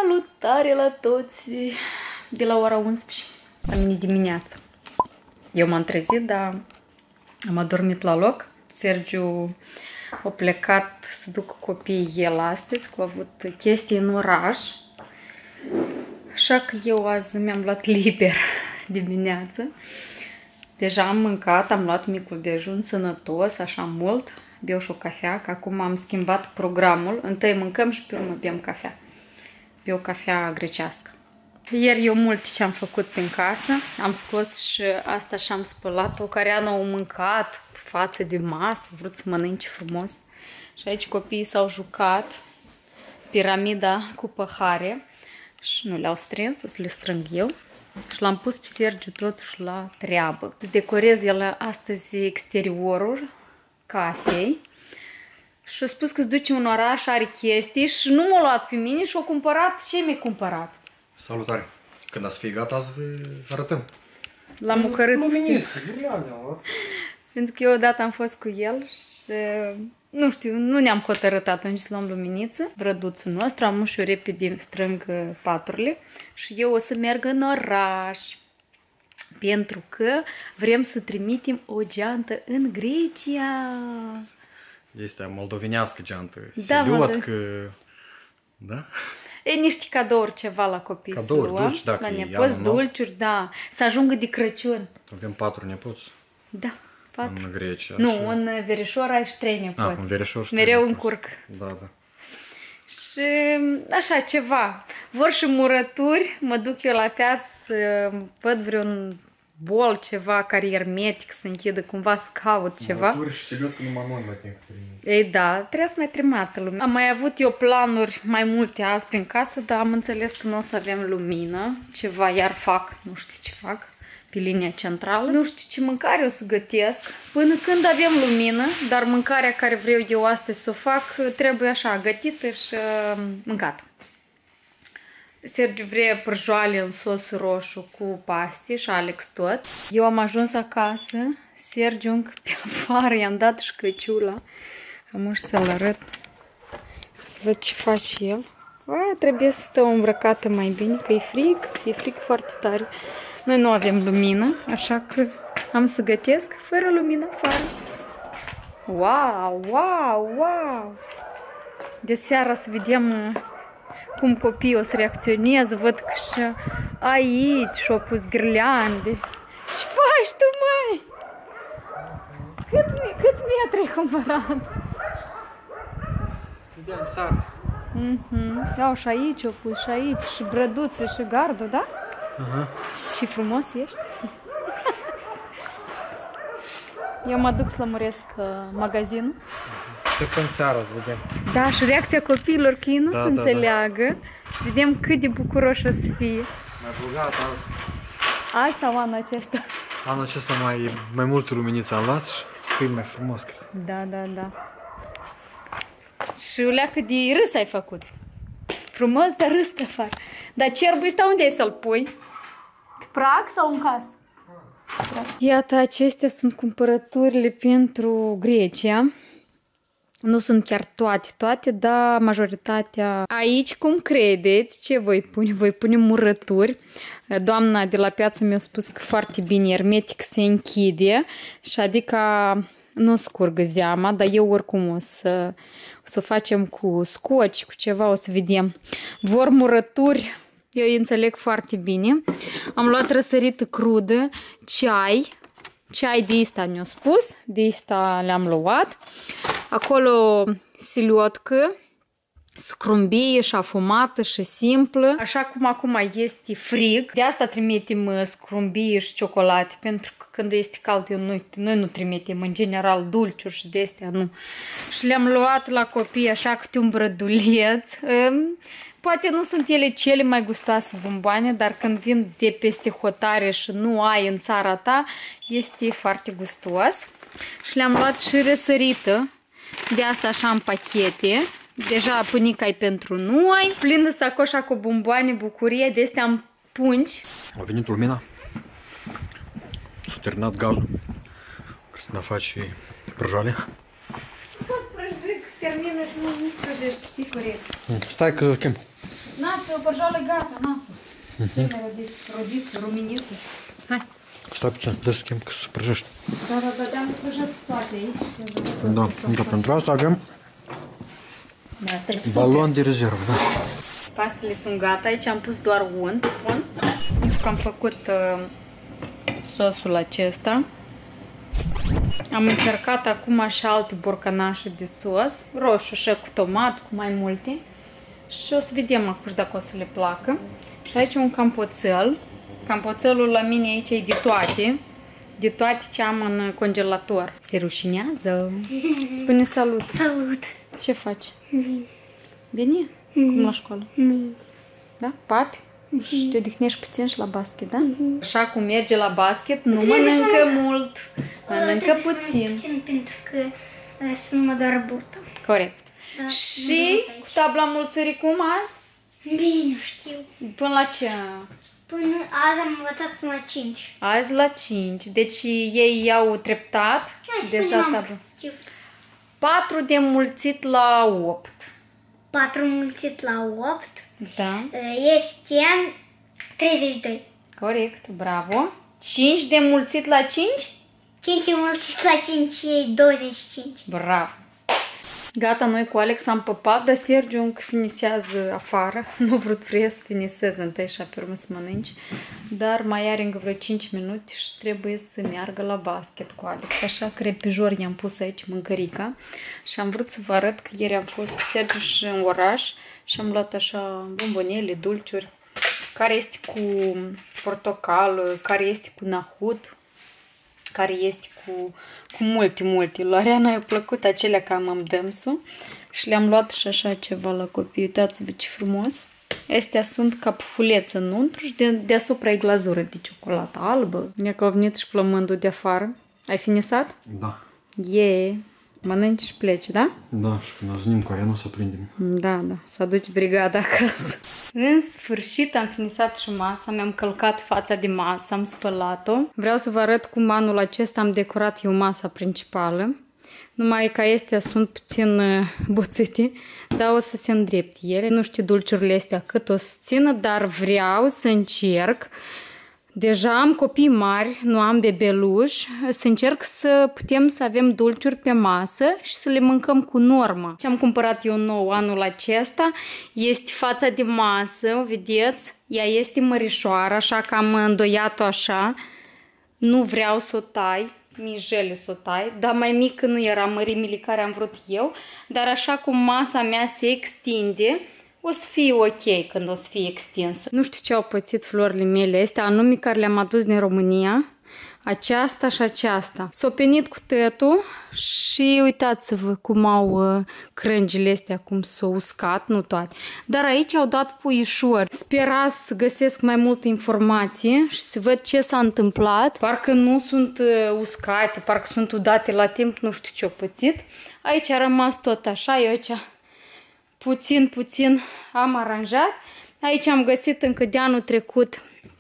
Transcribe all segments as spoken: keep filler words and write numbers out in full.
Salutare la toți de la ora unsprezece, la mine dimineață. Eu m-am trezit, dar am adormit la loc. Sergiu a plecat să ducă copiii el astăzi, că a avut chestii în oraș. Așa că eu azi mi-am luat liber dimineață. Deja am mâncat, am luat micul dejun sănătos, așa mult. Beau și o cafea, că acum am schimbat programul. Întâi mâncăm și pe urmă bem cafea. Beau cafea grecească. Ieri eu mult ce am făcut prin casă. Am scos și asta și am spălat-o. Cariana au mâncat față de masă, vrut să mănânce frumos. Și aici copiii s-au jucat piramida cu păhare și nu le-au strâns, o să le strâng eu. Și l-am pus pe Sergiu totuși la treabă. Îți decorez el astăzi exteriorul casei. Și a spus că se duce în oraș, are chestii și nu m-a luat pe mine și a cumpărat. Ce mi-a cumpărat? Salutare! Când ați fi gata, azi vă arătăm. L-am mucărât puțin. Luminiță, Pentru că eu odată am fost cu el și nu știu, nu ne-am hotărât atunci să luăm luminiță. Brăduțul nostru, am și eu repede strâng paturile și eu o să merg în oraș. Pentru că vrem să trimitem o geantă în Grecia. Este moldovenească geantă. Da, Siliot că... Da? E niște cadouri ceva la copii. Cadouri, să luăm, dulci, dacă la e nepoți, anul nou. dulciuri, da. Să ajungă de Crăciun. Avem patru nepoți Da, patru. în Grecia. Nu, și... în Verișor ai și trei nepoți. Ah, în Verișor și mereu trei încurc. Da, da. Și așa, ceva. Vor și murături, mă duc eu la piață, văd vreun bol, ceva care e hermetic, să închidă cumva, să caut ceva. Murături și Siliot că numai noi mai timp. Ei da, trebuie să mai trimată lumea. Am mai avut eu planuri mai multe azi prin casă, dar am înțeles că nu o să avem lumină. Ceva iar fac, nu știu ce fac, pe linia centrală. Nu știu ce mâncare o să gătesc până când avem lumină, dar mâncarea care vreau eu astăzi să o fac trebuie așa, gătită și uh, mâncată. Sergiu vrea prăjoale în sos roșu cu paste și Alex tot. Eu am ajuns acasă, Sergiu încă pe afară, i-am dat și căciula. Am și să-l arăt, să văd ce face el. A, trebuie să stau îmbrăcată mai bine, că e frig, e frig foarte tare. Noi nu avem lumină, așa că am să gătesc fără lumină afară. Wow, wow, wow! De seara să vedem cum copiii o să reacționeze. Văd că și aici și-au pus ghirlande. Ce faci tu, măi? Cât, câți metri ai cumpărat? Să dea în țară. Mhm. Da, și aici au pus, și aici, și brăduțe, și gardul, da? Aha. Și frumos ești. Eu mă duc să lămuresc uh, magazinul. Pe până seara să vedem. Da, și reacția copiilor, că ei nu Da, se da, înțeleagă. Da. Vedem cât de bucuroși o să fie. Mai bogat azi. Azi sau anul acesta? Anul acesta mai, mai multe luminițe am luat și să fie mai frumos, cred. Da, da, da. Și uleacă de râs ai făcut. Frumos, dar râs pe afară. Dar cerbul ăsta unde ai să-l pui? Pe prag sau în casă? Iată, acestea sunt cumpărăturile pentru Grecia. Nu sunt chiar toate, toate, dar majoritatea. Aici, cum credeți, ce voi pune? Voi pune murături. Doamna de la piață mi-a spus că foarte bine, hermetic se închide și adică nu scurgă zeama, dar eu oricum o să, o să facem cu scoci, cu ceva, o să vedem. Vor murături, eu îi înțeleg foarte bine. Am luat răsărită crudă, ceai, ceai de asta ne-a spus, de asta le-am luat. Acolo siliotcă, scrumbie și afumată și simplă. Așa cum acum este frig, de asta trimitem scrumbie și ciocolate, pentru că când este cald eu nu, noi nu trimitem în general dulciuri și de astea nu. Și le-am luat la copii așa câte un brăduleț. Poate nu sunt ele cele mai gustoase bomboane, dar când vin de peste hotare și nu ai în țara ta, este foarte gustos. Și le-am luat și răsărită, de asta așa în pachete. Deja punica e pentru noi. Plină sacoșa cu bomboane, bucurie, de astea în pungi. A venit lumina. S-a terminat gazul. Cristina face prăjoale. Tot prăjic, se termină și nu, nu prăjești, știi corect. Stai că chem. Nață o bărjoală gata, nață. Ce-mi rodit, rodit, ruminitul. Hai. Stai puțin, dă schimb că să prăjești. Dar dădeam prăjesc toate aici. Da, da, pentru asta avem balon de rezervă, da. Pastele sunt gata, aici am pus doar unt. Bun. Am făcut uh, sosul acesta. Am încercat acum așa alte borcanașe de sos, roșu așa cu tomat, cu mai multe. Și o să vedem acum dacă o să le placă. Și aici un campoțel. Campoțelul la mine aici e de toate. De toate ce am în congelator. Se rușinează? Spune salut. Salut. Ce faci? Bine. Bine? Cum la școală? Bine. Da? Papi? Și te odihnești puțin și la basket, da? Așa cum merge la basket, nu mănâncă mult, mănâncă puțin. puțin. Pentru că să nu mă doară burta. Corect. Și cu tabla mulțirii cum azi? Bine, știu. Până la ce? Până azi am învățat până la cinci. Azi la cinci. Deci ei iau treptat. Deja tabla. patru de mulțit la opt. patru mulțit la opt. Da. Este treizeci și doi. Corect, bravo. cinci de mulțit la cinci? cinci mulțit la cinci e douăzeci și cinci. Bravo. Gata, noi cu Alex am păpat, dar Sergiu încă finisează afară. Nu vrut vrea să finiseze întâi și pe urmă să mănânci. Dar mai are încă vreo cinci minute și trebuie să meargă la basket cu Alex. Așa că repejor i-am pus aici mâncărica. Și am vrut să vă arăt că ieri am fost cu Sergiu și în oraș și am luat așa bombonele, dulciuri. Care este cu portocală, care este cu nahut, care este cu, cu multe, multe. La Ariana i-a plăcut acelea ca M-M'S'ul și le-am luat și așa ceva la copii. Uitați-vă ce frumos. Astea sunt ca pufulețe înăuntru și de, deasupra e glazură de ciocolată albă. Ia că a venit și flămândul de afară. Ai finisat? Da. Yeah. Mănânci și pleci, da? Da, și când venim cu Ariana o să prindem. Da, da, să aduci brigada acasă. În sfârșit am finisat și masa, mi-am călcat fața de masă, am spălat-o. Vreau să vă arăt cum anul acesta am decorat eu masa principală. Numai că astea sunt puțin boțite, dar o să se îndrepte ele. Nu știu dulciurile astea cât o să țină, dar vreau să încerc. Deja am copii mari, nu am bebeluși, să încerc să putem să avem dulciuri pe masă și să le mâncăm cu normă. Ce am cumpărat eu nou anul acesta este fața de masă, vedeți? Ea este mărișoară, așa că am îndoiat-o așa. Nu vreau să o tai, mi-e jele să o tai, dar mai mică nu era mărimile care am vrut eu, dar așa cum masa mea se extinde, o să fie ok când o să fie extinsă. Nu știu ce au pățit florile mele astea, anume care le-am adus din România. Aceasta și aceasta. S-au penit cu tătul și uitați-vă cum au uh, crângile astea, cum s-au uscat, nu toate. Dar aici au dat puișori. Sperați să găsesc mai multe informații și să văd ce s-a întâmplat. Parcă nu sunt uh, uscate, parcă sunt udate la timp, nu știu ce au pățit. Aici a rămas tot așa, eu aici puțin, puțin am aranjat. Aici am găsit încă de anul trecut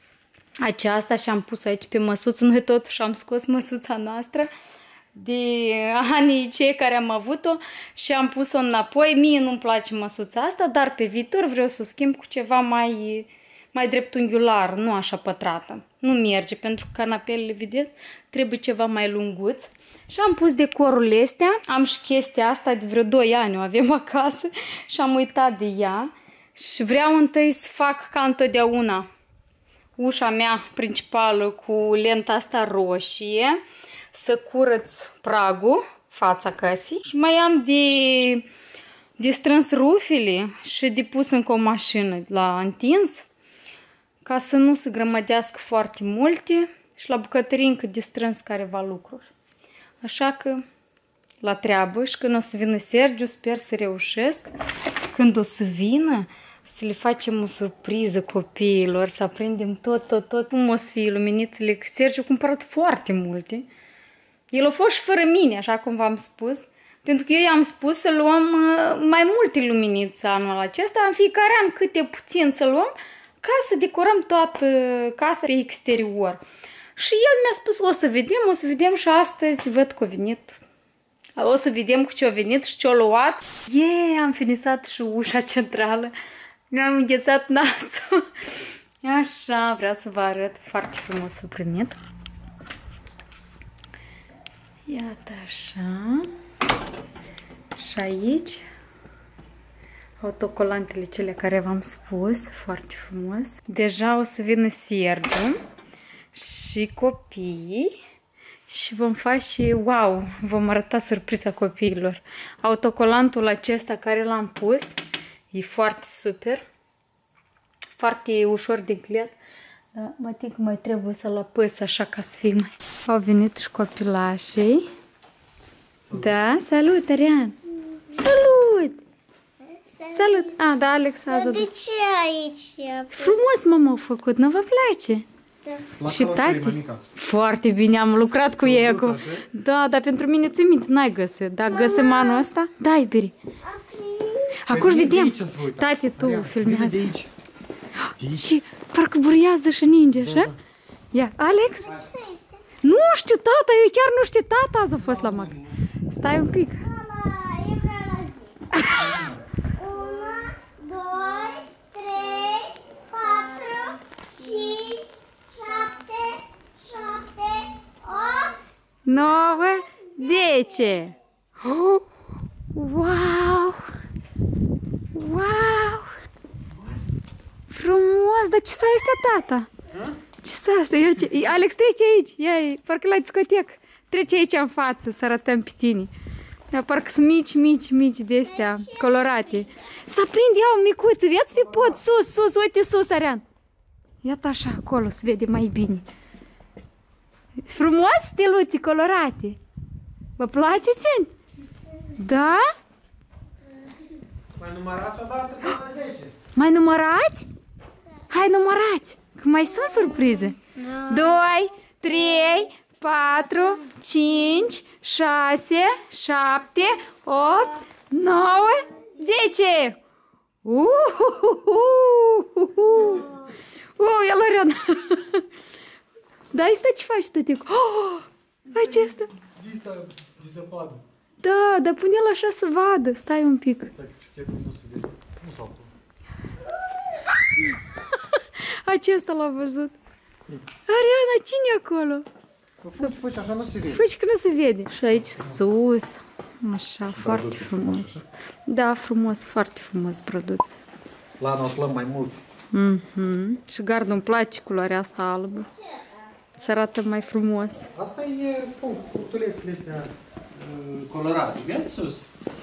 aceasta și am pus aici pe măsuță. Noi tot și am scos măsuța noastră de anii cei care am avut-o și am pus-o înapoi. Mie nu-mi place măsuța asta, dar pe viitor vreau să o schimb cu ceva mai, mai dreptunghiular, nu așa pătrată. Nu merge, pentru că canapelele, vedeți, trebuie ceva mai lunguț. Și am pus decorurile astea, am și chestia asta de vreo doi ani, o avem acasă și am uitat de ea. Și vreau întâi să fac ca întotdeauna ușa mea principală cu lenta asta roșie, să curăț pragul, fața casei și mai am de, de strâns rufile și de pus încă o mașină la întins, ca să nu se grămădească foarte multe și la bucătărie încă de strâns careva lucruri. Așa că la treabă și când o să vină Sergiu, sper să reușesc, când o să vină, să le facem o surpriză copiilor, să aprindem tot, tot, tot. Cum o să fie luminițele, că Sergiu a cumpărat foarte multe. El a fost și fără mine, așa cum v-am spus, pentru că eu i-am spus să luăm mai multe luminițe anul acesta, în fiecare an câte puțin să luăm, ca să decorăm toată casa pe exterior. Și el mi-a spus, o să vedem, o să vedem și astăzi văd că a venit. O să vedem cu ce a venit și ce a luat. Yeah, am finisat și ușa centrală. Mi-am înghețat nasul. Așa, vreau să vă arăt. Foarte frumos s-a primit. Iată așa. Și aici autocolantele cele care v-am spus. Foarte frumos. Deja o să vină Sergiu și copiii. Și vom face, wow, vom arăta surpriza copiilor. Autocolantul acesta care l-am pus e foarte super. Foarte ușor de cliat. Dar mă tin că mai trebuie să-l apăs așa ca să fie mai... Au venit și copilașii. Salut. Da, salut, Arian. Salut! Salut! Salut! Ah, da, Alex a zis. De ce aici? Frumos, mama, au făcut, nu vă place? Da. Și tati? Foarte bine, am lucrat cu ei acum. Da, dar pentru mine ți minte, n-ai găsit. Da, găsim anul ăsta? Da, Iberi. Acum vedem. Tati, tu filmează. Și parcă buriază și ninge, așa? Ia, Alex? Nu știu, tata, eu chiar nu știu, tata azi a fost la mag. Stai un pic. nouă, zece. Oh, wow! Wow! Frumos! Dar ce s-a asta, tata? Ce s-a asta? Alex, trece aici! Ia, parcă la discotecă. Trece aici în față să arătăm pe tine. Ia, parcă sunt mici, mici, mici de-astea, colorate. Să prind, ia o micuță, ia-ți fi pot, sus, sus, uite sus, Arian. Iată așa, acolo, se vede mai bine. Frumos, steluții colorate. Vă place, țin? Da? Mai numărați o dată până la zece. Mai numărați? Hai, numărați, că mai sunt surprize. doi, trei, patru, cinci, șase, șapte, opt, nouă, zece. Uuuuuuuuuuu. Uh, ia Lorian. Da, asta ce faci, tăticu? Oh, acesta. Vista de zăpadă. Da, dar pune-l așa să vadă. Stai un pic. Stai, stecul nu se vede. Nu s-a pus. Acesta l-a văzut. Ariana, cine e acolo? Faci, faci, așa nu se vede. Faci că nu se vede. Și aici sus. Așa, foarte frumos. Da, frumos, foarte frumos produs. La noi aflăm mai mult. Mhm. Și gardul îmi place culoarea asta albă. Se arată mai frumos. Asta e punctulețele astea colorate. Vezi sus?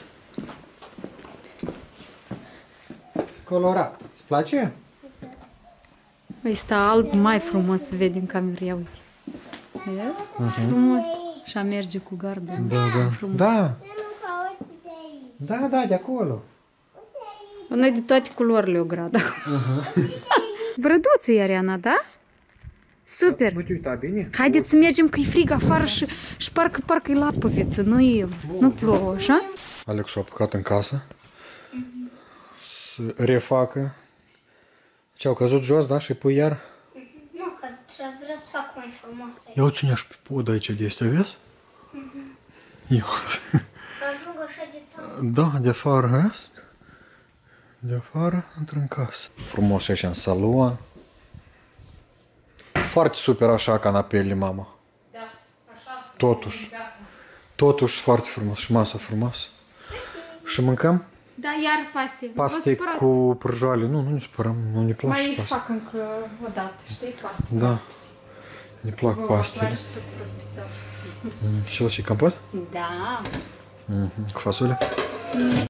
Colorat. Îți place? Ăsta alb mai frumos se vede în cameră. Ia uite. Vezi? Uh-huh. Frumos. Și a merge cu gardul. Da, da. Frumos. Da. Da, da, de acolo. Noi de toate culorile o gradă. Uh-huh. Brăduță e, Ariana, da? Super! Nu te uita bine? Haideți să mergem că e frig afară și, și parcă, parcă e lapăviță, nu e, nu plouă, așa? Alex s-a apucat în casă să refacă. Ce-au căzut jos, da? Și pui iar? Nu, că și-ați vrea să fac mai frumos. Ia o ține și pe pod aici de astea, vezi? Ia. Că ajung așa de tare. Da, de afară, vezi? De afară, intră în casă. Frumos și așa în salon. Foarte super așa canapele, mama. Da, așa. Totuși. Totuși foarte frumos și masa frumoasă. Și mâncăm? Da, iar paste. Paste cu prăjoale. Nu, nu ne supărăm, nu ne place mai paste. fac încă o dată, știi, paste. Da. Paste. Ne plac pastele. Și el și compot? Da. Mm-hmm. Cu fasole?